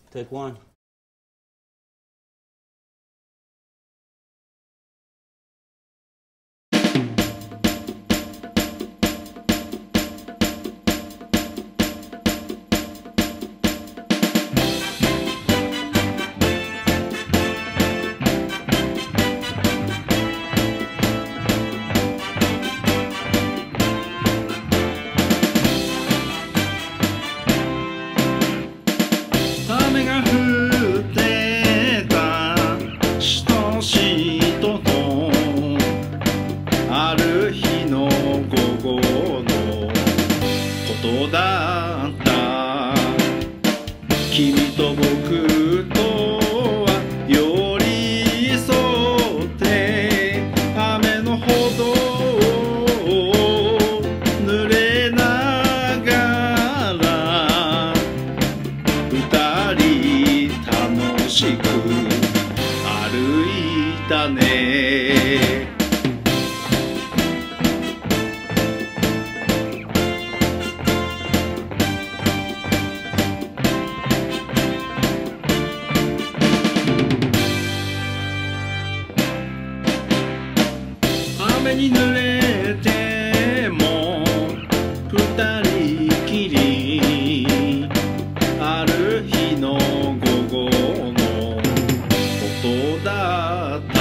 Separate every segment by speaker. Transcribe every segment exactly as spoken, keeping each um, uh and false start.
Speaker 1: Take one.
Speaker 2: だった君と僕とは寄り添って雨のほどを濡れながら二人楽しく歩いたね。雨に濡れても二人きりある日の午後のことだった。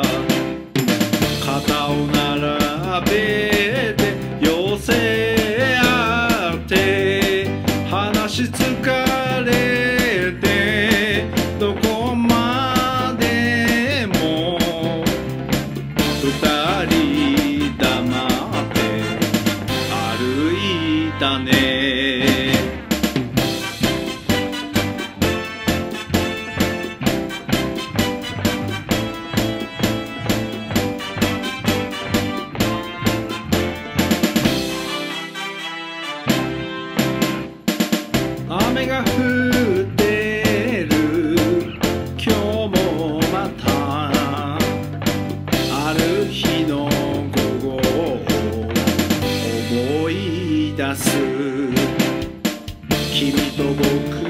Speaker 2: 肩を並べて寄せ合って話し疲れてどこまでも二人黙って歩いたね。雨が降ってる今日もまたある日の午後を思い出す君と僕